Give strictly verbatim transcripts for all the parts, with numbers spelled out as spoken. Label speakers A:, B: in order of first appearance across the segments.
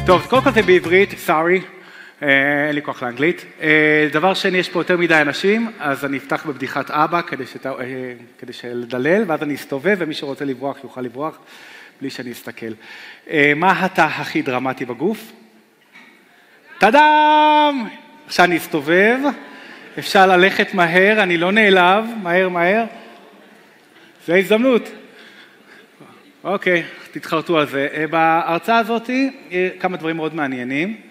A: טוב, קודם כל זה בעברית, sorry, אין לי כוח לאנגלית. דבר שני, יש פה יותר מדי אנשים, אז אני אפתח בבדיחת אבא כדי לדלל, ואז אני אסתובב, ומי שרוצה לברוח יוכל לברוח, בלי שאני אסתכל. מה התא הכי דרמטי בגוף? טאדאם! עכשיו אני אסתובב, אפשר ללכת מהר, אני לא נעלב, מהר מהר. זה הזדמנות. אוקיי, תתחרטו על זה. בהרצאה הזאת כמה דברים מאוד מעניינים.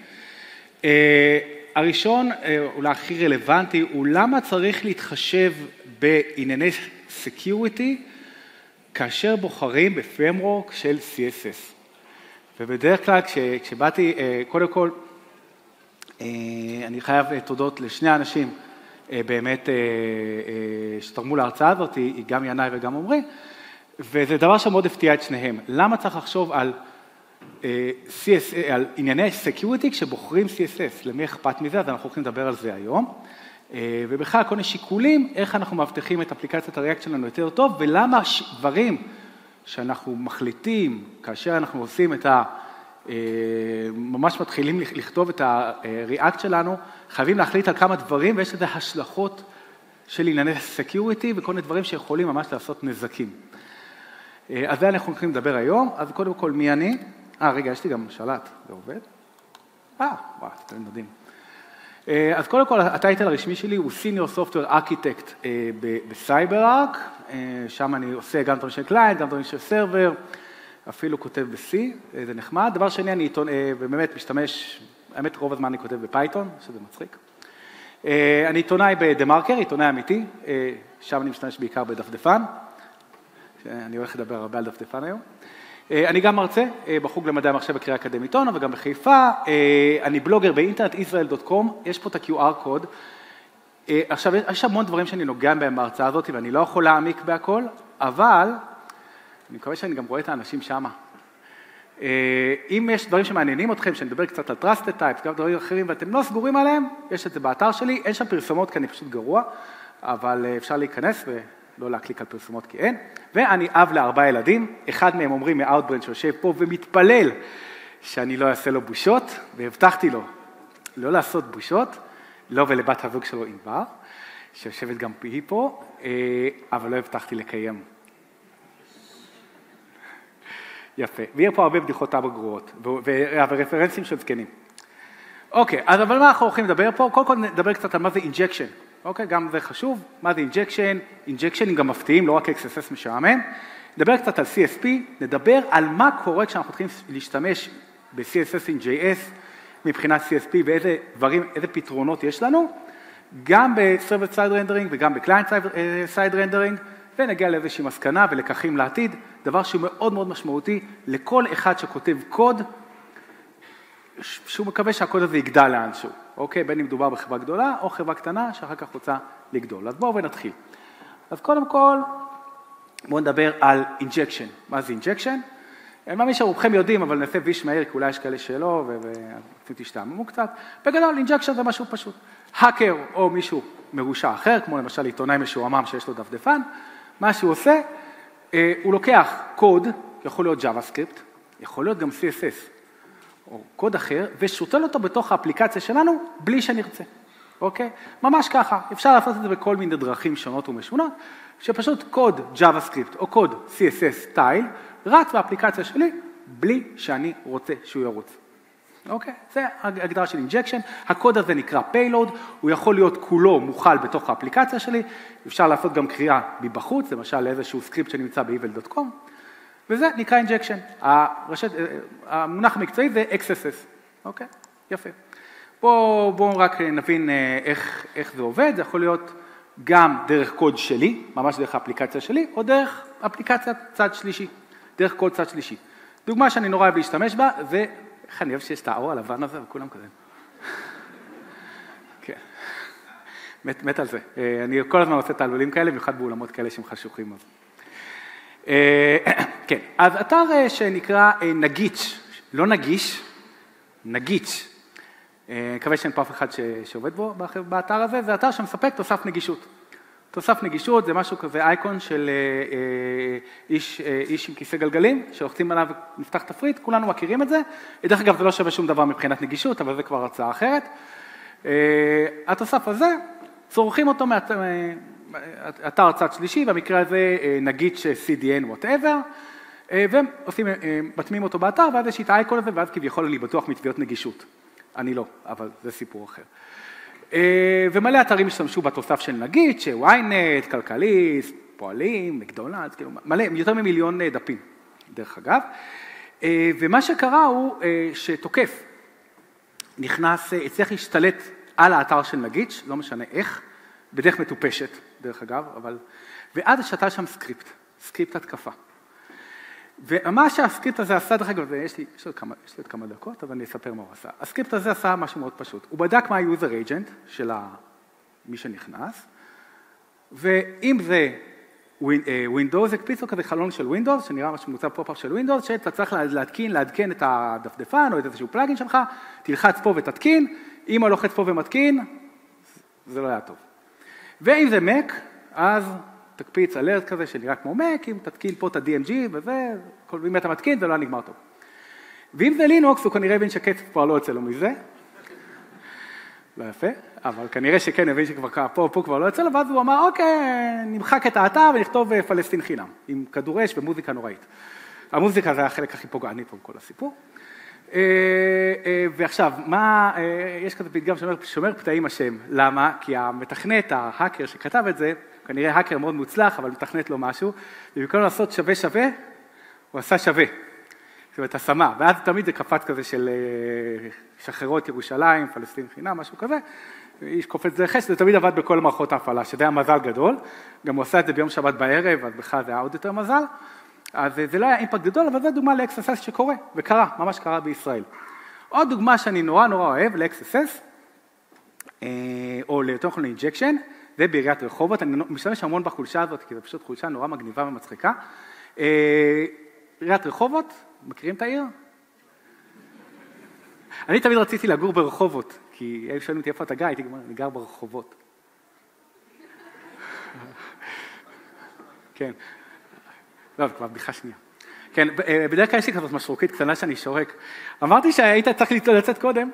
A: הראשון, אולי הכי רלוונטי, הוא למה צריך להתחשב בענייני סקיוריטי כאשר בוחרים בפריימוורק של סי אס אס. ובדרך כלל כשבאתי, קודם כל, אני חייב תודות לשני האנשים באמת שתרמו להרצאה הזאת, היא גם ינאי וגם עומרי, וזה דבר שמאוד הפתיע את שניהם. למה צריך לחשוב על, סי אס, על ענייני סקיוריטי כשבוחרים סי אס אס? למי אכפת מזה? אז אנחנו הולכים לדבר על זה היום. ובכלל כל מיני שיקולים, איך אנחנו מבטיחים את אפליקציית הריאקט שלנו יותר טוב, ולמה דברים שאנחנו מחליטים, כאשר אנחנו עושים את ה... ממש מתחילים לכתוב את הריאקט שלנו, חייבים להחליט על כמה דברים, ויש לזה השלכות של ענייני סקיוריטי, וכל מיני דברים שיכולים ממש לעשות נזקים. אז זה אנחנו הולכים לדבר היום, אז קודם כל מי אני? אה, רגע, יש לי גם שלט, זה עובד? אה, וואו, אתם יודעים. אז קודם כל, הטייטל הרשמי שלי הוא Senior Software Architect בסייברארק, שם אני עושה גם דברים של קליינט, גם דברים של סרבר, אפילו כותב ב-C, זה נחמד. דבר שני, אני עיתון, ובאמת משתמש, האמת רוב הזמן אני כותב בפייתון, שזה מצחיק. אני עיתונאי בדה-מרקר, עיתונאי אמיתי, שם אני משתמש בעיקר בדפדפן, אני הולך לדבר הרבה על דפדפן היום. אני גם מרצה בחוג למדעי המחשב בקריה אקדמית אונו וגם בחיפה, אני בלוגר באינטרנט ישראל דוט קום, יש פה את ה-קיו אר קוד. עכשיו, יש המון דברים שאני נוגע בהם בהרצאה הזאת, ואני לא יכול להעמיק בהכל, אבל אני מקווה שאני גם רואה את האנשים שמה. אם יש דברים שמעניינים אתכם, שאני מדבר קצת על Trusted Types, גם דברים אחרים, ואתם לא סגורים עליהם, יש את זה באתר שלי, אין שם פרסומות כי אני פשוט גרוע, אבל אפשר להיכנס ולא להקליק על פרסומות כי אין. ואני אב לארבעה ילדים, אחד מהם אומרים מאוטברנד שיושב פה ומתפלל שאני לא אעשה לו בושות, והבטחתי לו לא לעשות בושות, לא ולבת הזוג שלו ענבר, שיושבת גם היא פה, אבל לא הבטחתי לקיים. יפה, ויהיה פה הרבה בדיחות אבא גרועות, ורפרנסים של זקנים. אוקיי, אז אבל מה אנחנו הולכים לדבר פה? קודם כל נדבר קצת על מה זה אינג'קשן. אוקיי, גם זה חשוב, מה זה אינג'קשן? אינג'קשנים גם מפתיעים, לא רק אקס אס אס משעמם. נדבר קצת על סי אס פי, נדבר על מה קורה כשאנחנו צריכים להשתמש ב-סי אס אס עם ג'יי אס, מבחינת סי אס פי, ואיזה דברים, איזה פתרונות יש לנו, גם ב-Server Side Rendering וגם ב-Client Side Rendering, ונגיע לאיזושהי מסקנה ולקחים לעתיד, דבר שהוא מאוד מאוד משמעותי לכל אחד שכותב קוד, שהוא מקווה שהקוד הזה יגדל לאנשהו, אוקיי? בין אם מדובר בחברה גדולה או חברה קטנה שאחר כך רוצה לגדול. אז בואו ונתחיל. אז קודם כל, בואו נדבר על אינג'קשן. מה זה אינג'קשן? אני מאמין שרובכם יודעים, אבל נעשה ויש מהר, כי אולי יש כאלה שלא, ואתם תשתעממו קצת. בגדול, אינג'קשן זה משהו פשוט. האקר או מישהו מרושע אחר, כמו למשל עיתונאי משועמם שיש לו דפדפן, מה שהוא עושה, הוא לוקח קוד, יכול להיות JavaScript, יכול להיות גם סי אס אס, או קוד אחר, ושותל אותו בתוך האפליקציה שלנו, בלי שנרצה. אוקיי? ממש ככה. אפשר לעשות את זה בכל מיני דרכים שונות ומשונות, שפשוט קוד JavaScript או קוד סי אס אס סטייל, רץ באפליקציה שלי, בלי שאני רוצה שהוא ירוץ. אוקיי? זה הגדרה של אינג'קשן. הקוד הזה נקרא payload, הוא יכול להיות כולו מוכל בתוך האפליקציה שלי, אפשר לעשות גם קריאה מבחוץ, למשל לאיזשהו סקריפט שנמצא ב-evil דוט קום, וזה נקרא אינג'קשן. המונח המקצועי זה אקס אס אס. אוקיי? יפה. בואו בוא רק נבין איך, איך זה עובד, זה יכול להיות גם דרך קוד שלי, ממש דרך האפליקציה שלי, או דרך אפליקציה צד שלישי, דרך קוד צד שלישי. דוגמה שאני נורא אוהב להשתמש בה, זה, איך אני אוהב שיש את האור הלבן הזה, וכולם כזה. כן. מת, מת על זה. אני כל הזמן עושה תעלולים כאלה, במיוחד באולמות כאלה שהם חשוכים. כן, אז אתר שנקרא נגיץ', לא נגיש, נגיץ', אני מקווה שאין פה אף אחד שעובד בו באתר הזה, זה אתר שמספק תוסף נגישות. תוסף נגישות זה משהו כזה אייקון של איש, איש עם כיסא גלגלים, שלוחצים עליו ונפתח תפריט, כולנו מכירים את זה. דרך אגב, זה לא שווה שום דבר מבחינת נגישות, אבל זה כבר הצעה אחרת. התוסף הזה, צורכים אותו מאתר צד שלישי, במקרה הזה נגיד ש-סי די אן, whatever, ומטמיעים אותו באתר, ואז יש את האייקון הזה, ואז כביכול אני בטוח מתביעות נגישות. אני לא, אבל זה סיפור אחר. ומלא אתרים השתמשו בתוסף של נגיד, שוויינט, כלכליסט, פועלים, מקדונלדס, כאילו, מלא, יותר ממיליון דפים, דרך אגב. ומה שקרה הוא שתוקף נכנס, הצליח להשתלט על האתר של נגיד, לא משנה איך, בדרך מטופשת, דרך אגב, אבל... ואז שתה שם סקריפט, סקריפט התקפה. ומה שהסקריפט הזה עשה, דרך אגב, יש לי, יש לי כמה, יש לי עוד כמה דקות, אבל אני אספר מה הוא עשה. הסקריפט הזה עשה משהו מאוד פשוט. הוא בדק מה ה-user agent של מי שנכנס, ואם זה Windows, הקפיץ לו כזה חלון של Windows, שנראה משהו מוצב פופ-אפ של Windows, שאתה צריך להתקין, לעדכן את הדפדפן או את איזשהו פלאגין שלך, תלחץ פה ותתקין, אם הוא לוחץ פה ומתקין, זה לא היה טוב. ואם זה Mac, אז תקפיץ אלרט כזה שנראה כמו Mac, אם תתקין פה את ה-די אם ג'י וזה, אם אתה מתקין זה לא נגמר טוב. ואם זה לינוקס, הוא כנראה הבין שקצב כבר לא יוצא לו מזה. לא יפה, אבל כנראה שכן הבין שכבר פה, פה כבר לא יוצא לו, ואז הוא אמר, אוקיי, נמחק את האתר ונכתוב פלסטין חינם, עם כדור אש ומוזיקה נוראית. המוזיקה זה החלק הכי פוגעני פה בכל הסיפור. ועכשיו, מה, יש כזה פתגם שומר פתאים השם, למה? כי המתכנת, ההאקר שכתב את זה, כנראה האקר מאוד מוצלח, אבל מתכנת לו משהו, ובמקום לעשות שווה שווה, הוא עשה שווה. זאת אומרת, השמה, ואז תמיד זה קפץ כזה של שחררות ירושלים, פלסטין חינם, משהו כזה, איש קופץ זה חש, זה תמיד עבד בכל מערכות ההפעלה, שזה היה מזל גדול, גם הוא עשה את זה ביום שבת בערב, אז בכלל זה היה עוד יותר מזל, אז זה לא היה אימפקט גדול, אבל זה דוגמה ל-אקס אס אס שקורה, וקרה, ממש קרה בישראל. עוד דוגמה שאני נורא נורא אוהב ל-אקס אס אס, או ליותר נכון ל-injection, זה בעיריית רחובות, אני משתמש המון בחולשה הזאת, כי זו פשוט חולשה נורא מגניבה ומצחיקה. בעיריית רחובות, מכירים את העיר? אני תמיד רציתי לגור ברחובות, כי היו שואלים אותי איפה אתה גר, הייתי גמר, אני גר ברחובות. כן. לא, כבר בדיחה שנייה. כן, בדרך כלל יש לי כזאת משרוקית קטנה שאני שורק. אמרתי שהיית צריך לצאת קודם.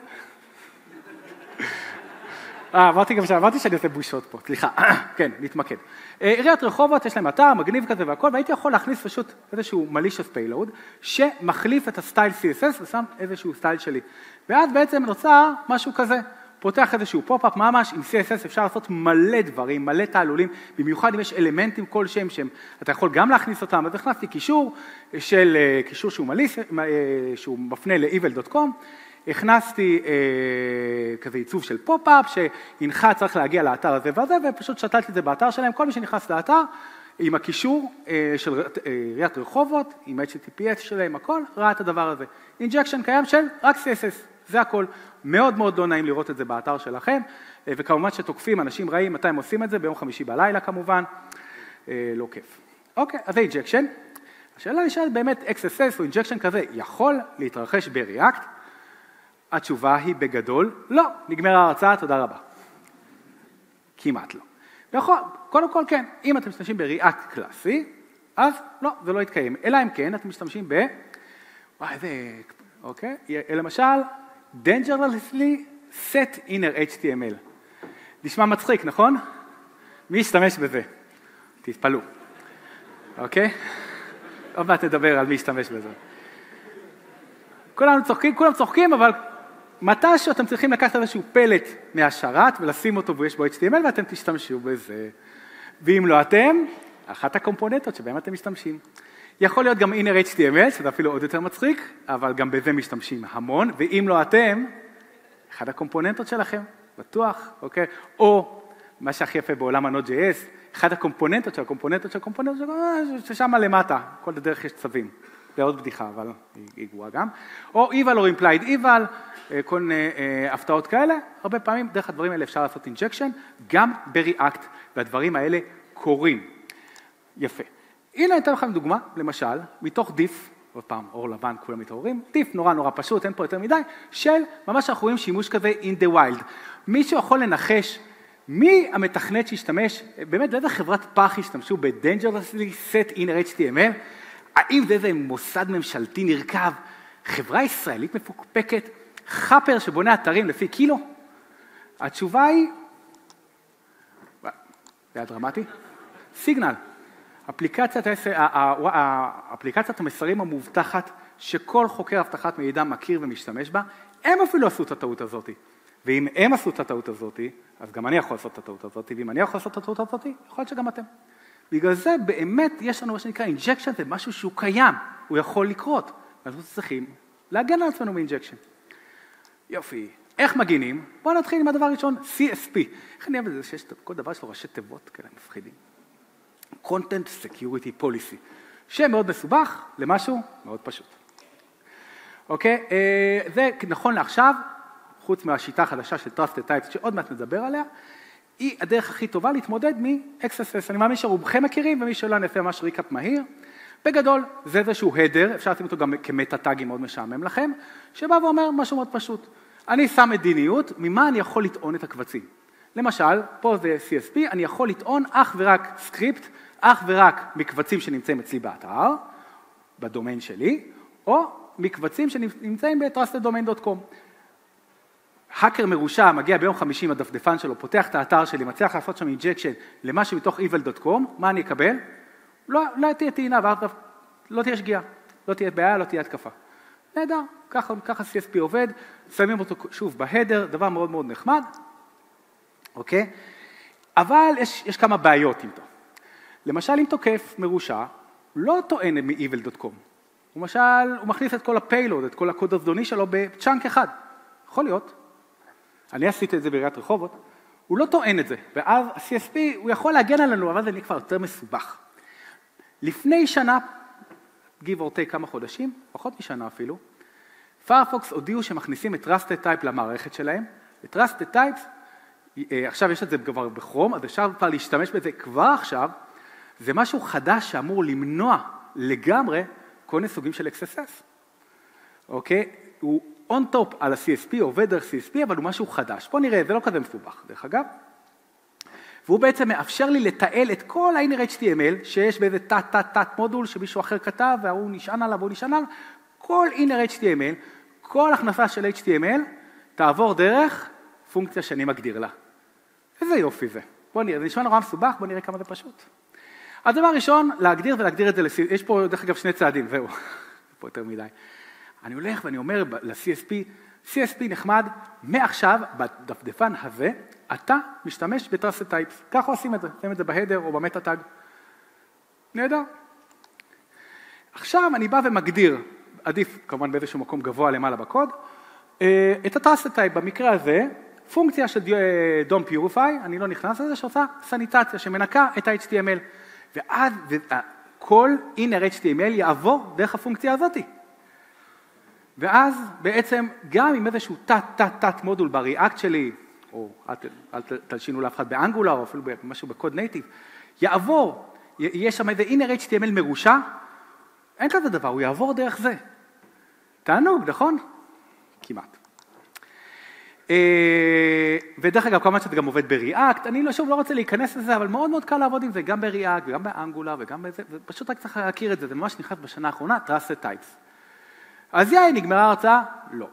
A: אה, אמרתי גם שאמרתי שאני עושה בושות פה, סליחה, כן, נתמקד. עיריית רחובות, יש להם אתר, מגניב כזה והכל, והייתי יכול להכניס פשוט איזשהו malicious payload, שמחליף את הסטייל סי אס אס ושם איזשהו סטייל שלי. ואז בעצם נוצר משהו כזה, פותח איזשהו פופ-אפ ממש, עם סי אס אס אפשר לעשות מלא דברים, מלא תעלולים, במיוחד אם יש אלמנטים כלשהם שהם, אתה יכול גם להכניס אותם, אז הכנסתי קישור של, קישור שהוא מליס, שהוא מפנה ל-evil דוט קום, הכנסתי אה, כזה עיצוב של פופ-אפ, שהנחה צריך להגיע לאתר הזה וזה, ופשוט שתלתי את זה באתר שלהם, כל מי שנכנס לאתר, עם הקישור אה, של עיריית רחובות, עם אייץ' טי טי פי אס שלהם, הכל, ראה את הדבר הזה. אינג'קשן קיים של רק סי אס אס, זה הכל. מאוד מאוד לא נעים לראות את זה באתר שלכם, אה, וכמובן שתוקפים, אנשים רעים, מתי הם עושים את זה? ביום חמישי בלילה כמובן, אה, לא כיף. אוקיי, אז זה אינג'קשן. השאלה נשאלת באמת, אקס אס אס או אינג'קשן כזה יכול להתרחש ב-React? התשובה היא בגדול, לא, נגמר ההרצאה, תודה רבה. כמעט לא. ויכול, קודם כל כן, אם אתם משתמשים ב-React קלאסי, אז לא, זה לא יתקיים. אלא אם כן, אתם משתמשים ב... וואי, זה... אוקיי? למשל, dangerously set inner אייץ' טי אם אל. נשמע מצחיק, נכון? מי ישתמש בזה? תתפלו. אוקיי? עוד מעט נדבר על מי ישתמש בזה. כולם צוחקים, כולם צוחקים, אבל מתישהו אתם צריכים לקחת איזשהו פלט מהשרת ולשים אותו ויש בו אייץ' טי אם אל ואתם תשתמשו בזה. ואם לא אתם, אחת הקומפוננטות שבהם אתם משתמשים. יכול להיות גם inner אייץ' טי אם אל, שזה אפילו עוד יותר מצחיק, אבל גם בזה משתמשים המון, ואם לא אתם, אחת הקומפוננטות שלכם, בטוח, אוקיי? או, מה שהכי יפה בעולם ה-נוד ג'יי אס, אחת הקומפוננטות של הקומפוננטות של הקומפוננטות, ששם למטה, כל הדרך יש צווים. זה עוד בדיחה, אבל היא גרועה גם. או Eval או Implied Eval, כל מיני הפתעות כאלה. הרבה פעמים, דרך הדברים האלה אפשר לעשות injection, גם ב-React, והדברים האלה קורים. יפה. הנה אני אתן לכם דוגמה, למשל, מתוך דיף, עוד פעם, אור לבן, כולם מתעוררים, דיף נורא נורא פשוט, אין פה יותר מדי, של ממש אנחנו רואים שימוש כזה in the wild. מישהו יכול לנחש מי המתכנת שהשתמש, באמת לאיזה חברת פח השתמשו ב-Dangerously Set Inner אייץ' טי אם אל? האם זה איזה מוסד ממשלתי נרכב, חברה ישראלית מפוקפקת, חאפר שבונה אתרים לפי קילו? התשובה היא, זה היה דרמטי, סיגנל, אפליקציית, אפליקציית המסרים המובטחת שכל חוקר אבטחת מידע מכיר ומשתמש בה, הם אפילו עשו את הטעות הזאת. ואם הם עשו את הטעות הזאת, אז גם אני יכול לעשות את הטעות הזאת, ואם אני יכול לעשות את הטעות הזאת, יכול להיות שגם אתם. בגלל זה באמת יש לנו מה שנקרא אינג'קשן, זה משהו שהוא קיים, הוא יכול לקרות, ואנחנו צריכים להגן על עצמנו מאינג'קשן. יופי, איך מגינים? בואו נתחיל עם הדבר הראשון, סי אס פי. איך אני אוהב את זה שיש כל דבר שלו ראשי תיבות כאלה מפחידים. Content Security Policy, שם מאוד מסובך למשהו מאוד פשוט. אוקיי, זה נכון לעכשיו, חוץ מהשיטה החדשה של Trusted Types, שעוד מעט נדבר עליה, היא הדרך הכי טובה להתמודד מ-אקס אס אס. אני מאמין שרובכם מכירים, ומי שלא נעשה ממש ריקאפ מהיר. בגדול, זה איזשהו הדר, אפשר לשים אותו גם כמטה טאגי מאוד משעמם לכם, שבא ואומר משהו מאוד פשוט. אני שם מדיניות, ממה אני יכול לטעון את הקבצים. למשל, פה זה סי אס פי, אני יכול לטעון אך ורק סקריפט, אך ורק מקבצים שנמצאים אצלי באתר, בדומיין שלי, או מקבצים שנמצאים ב-טראסטד דומיין דוט קום. האקר מרושע מגיע ביום חמישי עם הדפדפן שלו, פותח את האתר שלי, מצליח לעשות שם אינג'קשן למשהו מתוך איבל דוט קום, מה אני אקבל? לא, לא תהיה טעינה, לא תהיה שגיאה, לא תהיה בעיה, לא תהיה התקפה. נהדר, ככה, ככה סי אס פי עובד, שמים אותו שוב בהדר, דבר מאוד מאוד נחמד, אוקיי? אבל יש, יש כמה בעיות איתו. למשל, אם תוקף מרושע, לא טוען מ-איבל דוט קום. הוא למשל, הוא מכניס את כל הפיילוד, את כל הקוד הזדוני שלו בצ'אנק אחד. יכול להיות. אני עשיתי את זה בעיריית רחובות. הוא לא טוען את זה, ואז ה-סי אס פי הוא יכול להגן עלינו, אבל זה נהיה כבר יותר מסובך. לפני שנה, give or take כמה חודשים, פחות משנה אפילו, פיירפוקס הודיעו שמכניסים את Trusted Type למערכת שלהם, את Trusted Types, עכשיו יש את זה כבר בכרום, אז אפשר כבר להשתמש בזה כבר עכשיו, זה משהו חדש שאמור למנוע לגמרי כל מיני סוגים של אקס אס אס. אוקיי? הוא on top על ה-סי אס פי, עובד דרך סי אס פי, אבל הוא משהו חדש. בואו נראה, זה לא כזה מסובך, דרך אגב. והוא בעצם מאפשר לי לתעל את כל ה-Inner אייץ' טי אם אל, שיש באיזה תת-תת-תת מודול שמישהו אחר כתב, והוא נשען עליו, והוא נשען עליו, כל Inner אייץ' טי אם אל, כל הכנסה של אייץ' טי אם אל, תעבור דרך פונקציה שאני מגדיר לה. איזה יופי זה. בואו נראה, זה נשמע נורא מסובך, בואו נראה כמה זה פשוט. הדבר הראשון, להגדיר ולהגדיר את זה, יש פה דרך אגב שני צעדים, זהו, פה יותר מדי. אני הולך ואני אומר ל-סי אס פי, סי אס פי נחמד, מעכשיו, בדפדפן הזה, אתה משתמש ב-Trusted Types. ככה עושים את זה, עושים את זה בהדר או במטה טאג. נהדר. עכשיו אני בא ומגדיר, עדיף כמובן באיזשהו מקום גבוה למעלה בקוד, את ה-Trusted Type, במקרה הזה, פונקציה של Don't Purify, אני לא נכנס לזה, שעושה סניטציה, שמנקה את ה-אייץ' טי אם אל. ואז כל Inner אייץ' טי אם אל יעבור דרך הפונקציה הזאת. ואז בעצם גם עם איזשהו תת-תת-תת מודול בריאקט שלי, או אל תלשינו לאף אחד באנגולר, או אפילו משהו בקוד נייטיב, יעבור, יש שם איזה Inner אייץ' טי אם אל מרושע, אין כזה דבר, הוא יעבור דרך זה. תענוג, נכון? כמעט. ודרך אגב, כמובן שזה גם עובד בריאקט, אני שוב לא רוצה להיכנס לזה, אבל מאוד מאוד קל לעבוד עם זה, גם בריאקט וגם באנגולר וגם בזה, ופשוט רק צריך להכיר את זה, זה ממש נכנס בשנה האחרונה, Trusted Types. אז יאי, נגמרה ההרצאה? לא.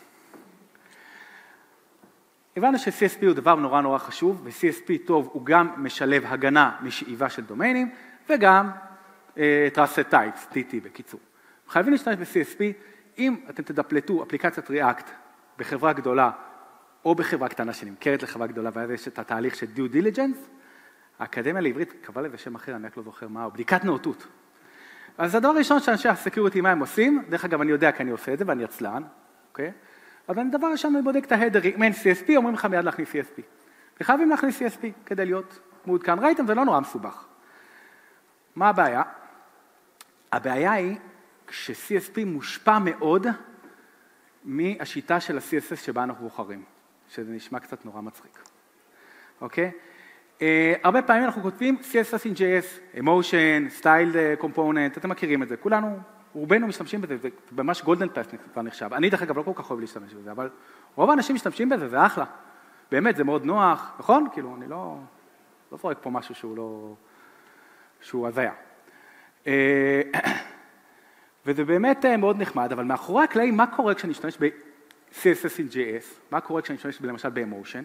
A: הבנו ש-סי אס פי הוא דבר נורא נורא חשוב, ו-סי אס פי טוב הוא גם משלב הגנה משאיבה של דומיינים, וגם uh, Trusted Types, טי טי בקיצור. חייבים להשתמש ב-סי אס פי, אם אתם תדפלטו אפליקציית ריאקט בחברה גדולה, או בחברה קטנה שנמכרת לחברה גדולה, ואז יש את התהליך של due diligence, האקדמיה לעברית קבעה לזה שם אחר, אני רק לא זוכר מה, או בדיקת נאותות. אז הדבר הראשון שאנשי הסקיוריטי, מה הם עושים? דרך אגב, אני יודע כי אני עושה את זה, ואני עצלן, אוקיי? אבל הדבר ראשון, אני בודק את ההדר, אם אין סי אס פי, אומרים לך מיד להכניס סי אס פי. וחייבים להכניס סי אס פי כדי להיות מעודכן. ראיתם, זה לא נורא מסובך. מה הבעיה? הבעיה היא ש-סי אס פי מושפע מאוד מהשיטה של ה-סי אס אס שבה אנחנו בוחרים, שזה נשמע קצת נורא מצחיק. אוקיי? Uh, הרבה פעמים אנחנו כותבים סי אס אס in ג'יי אס, emotion, style component, אתם מכירים את זה, כולנו, רובנו משתמשים בזה, זה ממש golden path כבר נחשב. אני דרך אגב לא כל כך אוהב להשתמש בזה, אבל רוב האנשים משתמשים בזה, זה אחלה. באמת זה מאוד נוח, נכון? כאילו, אני לא, לא זורק פה משהו שהוא לא, שהוא הזיה. וזה באמת מאוד נחמד, אבל מאחורי הקלעים, מה קורה כשאני אשתמש ב-סי אס אס in ג'יי אס? מה קורה כשאני אשתמש למשל ב-Emotion?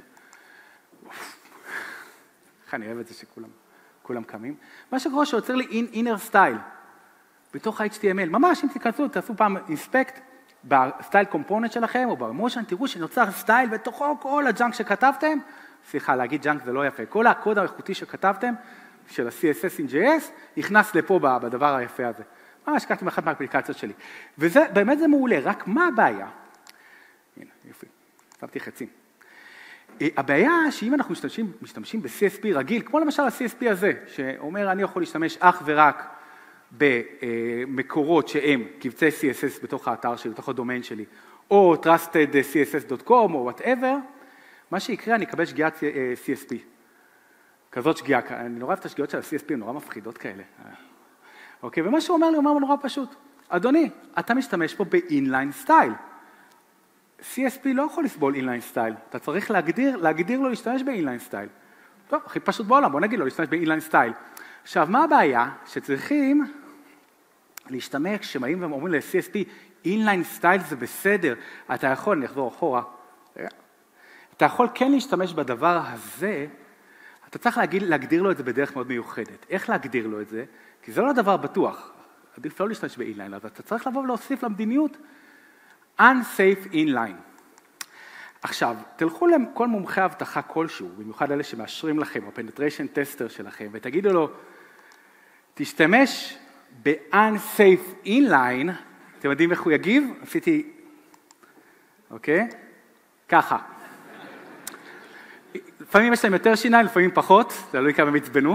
A: איך אני אוהב את זה שכולם כולם קמים? מה שקורה שיוצר לי inner style בתוך ה-אייץ' טי אם אל. ממש, אם תיכנסו, תעשו פעם inspect בסטייל קומפוננט שלכם, או ב-Emotion, תראו שנוצר סטייל, בתוכו כל הג'אנק שכתבתם, סליחה, להגיד ג'אנק זה לא יפה, כל הקוד האיכותי שכתבתם, של ה-סי אס אס in ג'יי אס, נכנס לפה בדבר היפה הזה. ממש, קחתי מאחת מהאפליקציות שלי. וזה, באמת זה מעולה, רק מה הבעיה? הנה, יופי, שמתי חצים. הבעיה שאם אנחנו משתמשים, משתמשים ב-סי אס פי רגיל, כמו למשל ה-סי אס פי הזה, שאומר אני יכול להשתמש אך ורק במקורות שהם קבצי סי אס אס בתוך האתר שלי, בתוך הדומיין שלי, או trusted סי אס אס דוט קום או whatever, מה שיקרה, אני אקבל שגיאת סי אס פי. כזאת שגיאה, אני נורא אוהב את השגיאות של ה-סי אס פי, הן נורא מפחידות כאלה. אוקיי, ומה שהוא אומר לי, הוא אומר נורא פשוט. אדוני, אתה משתמש פה ב-inline style. סי אס פי לא יכול לסבול inline style. אתה צריך להגדיר, להגדיר לו להשתמש ב-inline style. טוב, הכי פשוט בעולם, בוא נגיד לו להשתמש ב-inline style. עכשיו, מה הבעיה? שצריכים להשתמש, כשבאים ואומרים ל-סי אס פי, inline style זה בסדר, אתה יכול, אני אחזור אחורה, אתה יכול כן להשתמש בדבר הזה, אתה צריך להגיד, להגדיר לו את זה בדרך מאוד מיוחדת. איך להגדיר לו את זה? כי זה לא דבר בטוח. עדיף לא להשתמש ב-inline, אז אתה צריך לבוא ולהוסיף למדיניות unsafe inline. עכשיו, תלכו לכל מומחי הבטחה כלשהו, במיוחד אלה שמאשרים לכם, או penetration tester שלכם, ותגידו לו, תשתמש ב-unsafe inline, אתם יודעים איך הוא יגיב? עשיתי, אוקיי? ככה. לפעמים יש להם יותר שיניים, לפעמים פחות, זה לא יקרה מצבנו.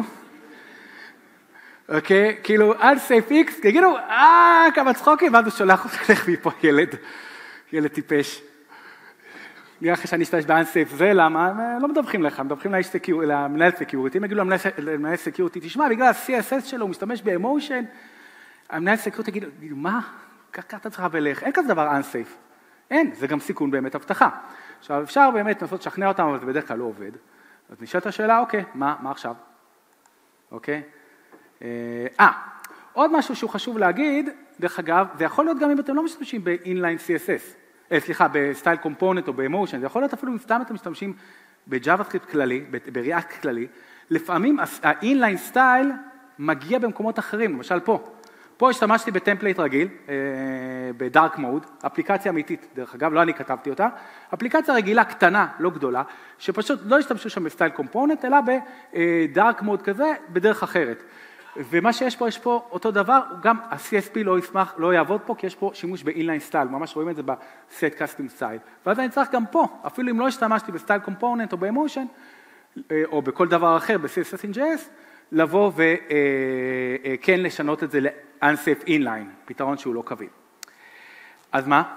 A: אוקיי? כאילו, unsafe x, תגידו, אה, כמה צחוקים, ואז הוא שולח אותך, לך מפה ילד, ילד טיפש. נראה אחרי שאני אשתמש ב-unsafe זה, למה? לא מדווחים לך, מדווחים למנהל סקיוריטי, הם יגידו למנהל סקיוריטי, תשמע, בגלל ה-סי אס אס שלו, הוא משתמש ב-Emotion, המנהל סקיוריטי יגיד, מה? ככה אתה צריך ולך, אין כזה דבר unsafe. אין, זה גם סיכון באמת הבטחה. עכשיו, אפשר באמת לנסות לשכנע אותם, אבל זה בדרך כלל לא עובד. אז נשאלת השאלה, אוקיי, מה, מה עכשיו? אוקיי? אה, עוד משהו שהוא חשוב להגיד, דרך אגב, זה יכול להיות גם אם אתם לא משתמשים ב-inline סי אס אס, אה, סליחה, בסטייל קומפוננט או ב-Emotion, זה יכול להיות אפילו אם סתם אתם משתמשים ב-JavaScript כללי, ב-React כללי, לפעמים ה-inline style מגיע במקומות אחרים, למשל פה. פה השתמשתי בטמפלייט רגיל, בדארק מוד, אפליקציה אמיתית, דרך אגב, לא אני כתבתי אותה, אפליקציה רגילה קטנה, לא גדולה, שפשוט לא השתמשו שם בסטייל קומפוננט, אלא בדארק מוד כזה, בדרך אחרת. ומה שיש פה, יש פה אותו דבר, גם ה-סי אס פי לא ישמח, לא יעבוד פה, כי יש פה שימוש ב-inline style, ממש רואים את זה ב-set custom style. ואז אני צריך גם פה, אפילו אם לא השתמשתי בסטייל קומפוננט או ב-Emotion, או בכל דבר אחר, ב-סי אס אס in ג'יי אס, לבוא וכן לשנות את זה ל-unsafe inline, פתרון שהוא לא קביל. אז מה?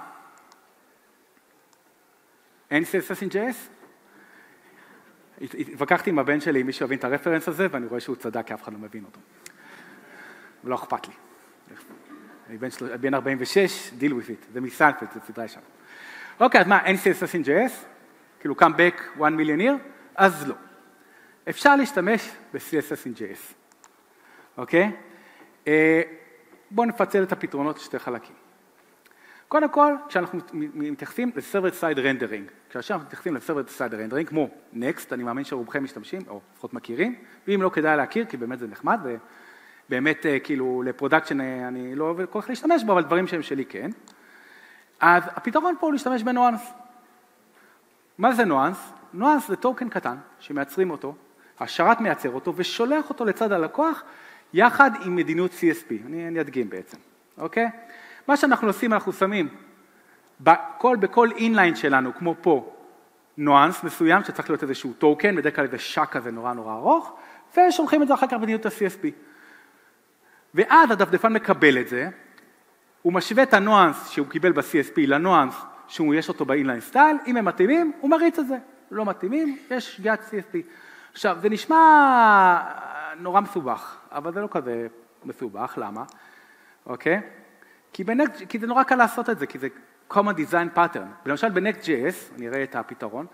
A: אין סי אס אס in ג'יי אס? התווכחתי עם הבן שלי, אם מישהו יבין את הרפרנס הזה, ואני רואה שהוא צדק, כי אף אחד לא מבין אותו. ולא אכפת לי. אני בן ארבעים ושש, deal with it, זה מסנפלד, זה סדרה שם. אוקיי, אז מה, אין סי אס אס in ג'יי אס? כאילו come back one million year? אז לא. אפשר להשתמש ב-סי אס אס in ג'יי אס. אוקיי? בואו נפצל את הפתרונות לשתי חלקים. קודם כל, כשאנחנו מתייחסים ל-Server Side Rendering, כשאנחנו מתייחסים ל-Server Side Rendering, כמו Next, אני מאמין שרובכם משתמשים, או לפחות מכירים, ואם לא כדאי להכיר, כי באמת זה נחמד, ובאמת כאילו לפרודקשן אני לא אוהב כל כך להשתמש בו, אבל דברים שהם שלי כן. אז הפתרון פה הוא להשתמש בנואנס. מה זה נואנס? נואנס זה טוקן קטן, שמייצרים אותו, השרת מייצר אותו, ושולח אותו לצד הלקוח, יחד עם מדיניות סי אס פי. אני, אני אדגים בעצם, אוקיי? מה שאנחנו עושים, אנחנו שמים בכל, בכל אינליין שלנו, כמו פה, נואנס מסוים, שצריך להיות איזשהו טוקן, בדרך כלל איזה שק כזה נורא נורא ארוך, ושולחים את זה אחר כך במדיניות ה-סי אס פי. ואז הדפדפן מקבל את זה, הוא משווה את הנואנס שהוא קיבל ב-סי אס פי לנואנס שהוא יש אותו באינליין סטייל, אם הם מתאימים, הוא מריץ את זה. לא מתאימים, יש שגיאת סי אס פי. עכשיו, זה נשמע נורא מסובך, אבל זה לא כזה מסובך, למה? אוקיי? כי, בנקט, כי זה נורא קל לעשות את זה, כי זה common design pattern. למשל, ב-Next.js, אני אראה את הפתרון,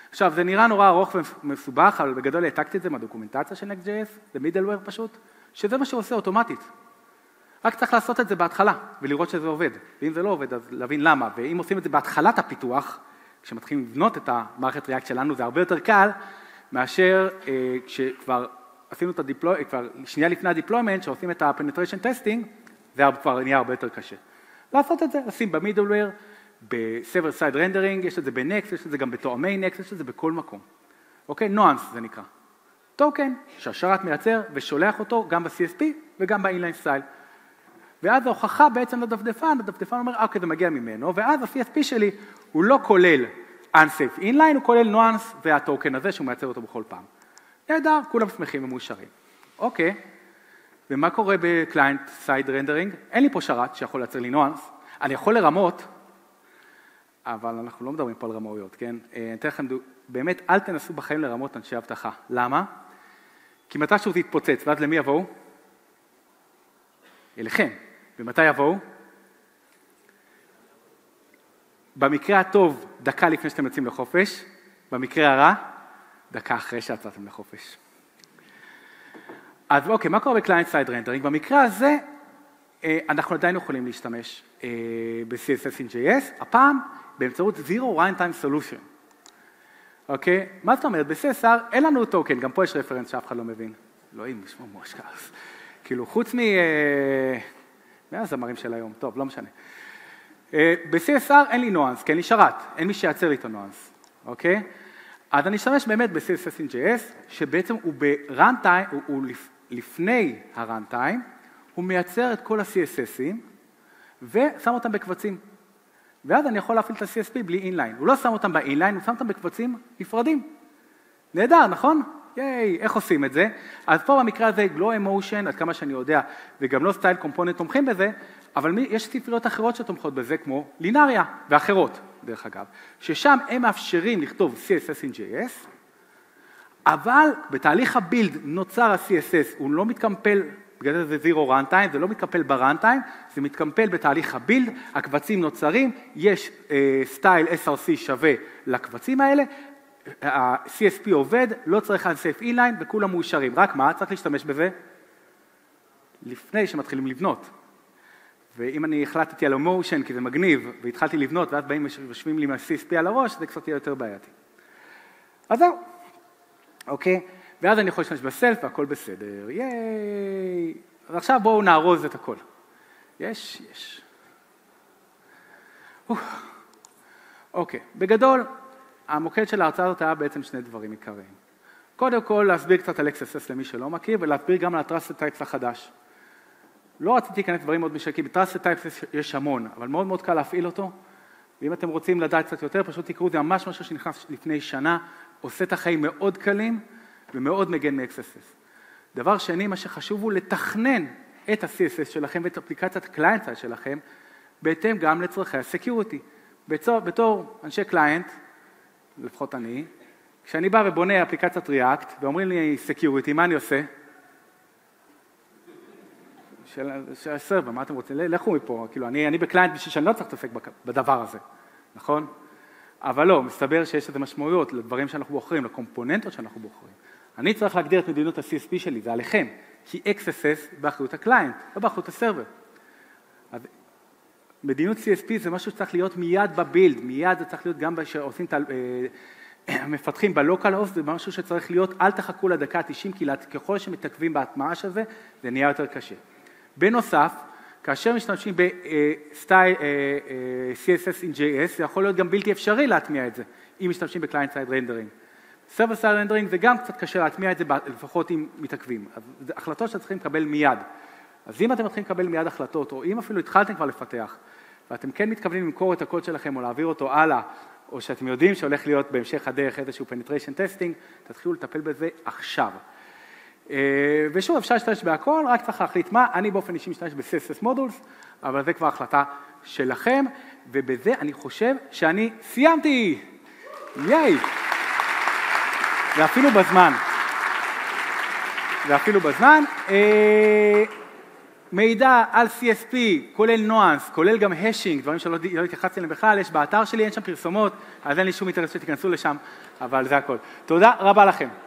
A: עכשיו, זה נראה נורא ארוך ומסובך, אבל בגדול העתקתי את זה מהדוקומנטציה של Next.js, זה middleware פשוט, שזה מה שעושה אוטומטית. רק צריך לעשות את זה בהתחלה, ולראות שזה עובד. ואם זה לא עובד, אז להבין למה. ואם עושים את זה בהתחלת הפיתוח, כשמתחילים לבנות את המערכת React שלנו, זה הרבה יותר קל, מאשר אה, כשכבר עשינו את הדיפלוי, כבר שנייה לפני הדיפלוימנט, שעושים את ה-penetration testing, זה כבר נהיה הרבה יותר קשה. לעשות את זה, לשים במידלוור, ב-server side rendering, יש את זה ב-Next, יש את זה גם בתואמי Next, יש את זה בכל מקום. אוקיי? nuance זה נקרא. טוקן שהשרת מייצר ושולח אותו גם ב-סי אס פי וגם ב-inline style. ואז ההוכחה בעצם לדפדפן, הדפדפן אומר, אוקיי, זה מגיע ממנו, ואז ה-סי אס פי שלי הוא לא כולל unsafe inline, הוא כולל nuance והטוקן הזה שהוא מייצר אותו בכל פעם. נהדר, כולם שמחים ומאושרים. אוקיי, ומה קורה ב-client side rendering? אין לי פה שרת שיכול לייצר לי nuance, אני יכול לרמות, אבל אנחנו לא מדברים פה על רמאויות, כן? אני אתן לכם, באמת, אל תנסו בחיים לרמות אנשי הבטחה. למה? כי מתי שהוא זה יתפוצץ, ואז למי יבואו? אליכם. ומתי יבואו? במקרה הטוב, דקה לפני שאתם יוצאים לחופש, במקרה הרע, דקה אחרי שיצאתם לחופש. אז אוקיי, מה קורה ב-client side rendering? במקרה הזה, אנחנו עדיין יכולים להשתמש ב-סי אס אס in ג'יי אס, הפעם באמצעות Zero Runtime Solution. אוקיי? מה זאת אומרת? ב-סי אס אר אין לנו טוקן, גם פה יש רפרנס שאף אחד לא מבין. לא, אם נשמע מושקס. כאילו, חוץ מ... מהזמרים של היום, טוב, לא משנה. ב-סי אס אר אין לי nuance, כי אין לי שרת, אין מי שיעצר לי את ה-nuance. אוקיי? אז אני אשתמש באמת ב-סי אס אס in ג'יי אס, שבעצם הוא ב-runtime, הוא לפני ה-runtime, הוא מייצר את כל ה-סי אס אסים, ושם אותם בקבצים. ואז אני יכול להפעיל את ה-סי אס פי בלי inline. הוא לא שם אותם ב-inline, הוא שם אותם בקבצים נפרדים. נהדר, נכון? ייי, איך עושים את זה? אז פה במקרה הזה, לא אמושן, עד כמה שאני יודע, וגם לא סטייל קומפוננט תומכים בזה, אבל יש ספריות אחרות שתומכות בזה, כמו לינאריה, ואחרות, דרך אגב, ששם הם מאפשרים לכתוב סי אס אס in ג'יי אס, אבל בתהליך הבילד נוצר ה-סי אס אס, הוא לא מתקמפל, בגלל זה זה Zero Runtime, זה לא מתקפל ב-Runtime, זה מתקמפל בתהליך הבילד, הקבצים נוצרים, יש סטייל אס אר סי שווה לקבצים האלה, ה-סי אס פי עובד, לא צריך unsafe inline וכולם מאושרים. רק מה? צריך להשתמש בזה לפני שמתחילים לבנות. ואם אני החלטתי על emotion כי זה מגניב, והתחלתי לבנות, ואז באים ושווים לי מה-סי אס פי על הראש, זה קצת יהיה יותר בעייתי. אז זהו. אוקיי? ואז אני יכול להשתמש בסלף והכל בסדר. ייי! אז עכשיו בואו נארוז את הכל. יש, יש. אוקיי. בגדול, המוקד של ההרצאה הזאת היה בעצם שני דברים עיקריים. קודם כל, להסביר קצת על אקס אס אס למי שלא מכיר, ולהסביר גם על ה-Trusted Types החדש. לא רציתי להיכנס דברים מאוד משקים, ב-Trusted Types יש המון, אבל מאוד מאוד קל להפעיל אותו, ואם אתם רוצים לדעת קצת יותר, פשוט תקראו, זה ממש משהו שנכנס לפני שנה, עושה את החיים מאוד קלים, ומאוד מגן מ-אקס אס אס. דבר שני, מה שחשוב הוא לתכנן את ה-סי אס אס שלכם ואת אפליקציית הקליינט שלכם, בהתאם גם לצרכי הסקיוריטי. בתור, בתור אנשי קליינט, לפחות אני, כשאני בא ובונה אפליקציית React, ואומרים לי סקיוריטי, מה אני עושה? של, של הסרבר, מה אתם רוצים? לכו מפה, כאילו, אני, אני בקליינט בשביל שאני לא צריך להתעסק בדבר הזה, נכון? אבל לא, מסתבר שיש איזה משמעויות לדברים שאנחנו בוחרים, לקומפוננטות שאנחנו בוחרים. אני צריך להגדיר את מדיניות ה-סי אס פי שלי, זה עליכם, כי אקס אס אס באחריות הקליינט, לא באחריות הסרבר. אז מדיניות סי אס פי זה משהו שצריך להיות מיד בבילד, מיד זה צריך להיות גם כשעושים את המפתחים בלוקל הוסט, זה משהו שצריך להיות, אל תחכו לדקה תשעים, כי ככל שמתעכבים בהטמעה של זה, זה נהיה יותר קשה. בנוסף, כאשר משתמשים בסטייל סי אס אס in ג'יי אס, זה יכול להיות גם בלתי אפשרי להטמיע את זה, אם משתמשים ב-Client Side Rendering. Server Side Rendering זה גם קצת קשה להטמיע את זה, לפחות אם מתעכבים. אז זה החלטות שאתם צריכים לקבל מיד. אז אם אתם מתחילים לקבל מיד החלטות, או אם אפילו התחלתם כבר לפתח, ואתם כן מתכוונים למכור את הקוד שלכם, או להעביר אותו הלאה, או שאתם יודעים שהולך להיות בהמשך הדרך איזשהו penetration testing, תתחילו לטפל בזה עכשיו. ושוב, אפשר להשתמש בהכל, רק צריך להחליט מה, אני באופן אישי משתמש ב-סי אס אס Modules, אבל זה כבר החלטה שלכם, ובזה אני חושב שאני סיימתי! ייי! ואפילו בזמן. ואפילו בזמן. מידע על סי אס פי, כולל נואנס, כולל גם השינג, דברים שלא לא התייחסתי להם בכלל, יש באתר שלי, אין שם פרסומות, אז אין לי שום אינטרס שתיכנסו לשם, אבל זה הכל. תודה רבה לכם.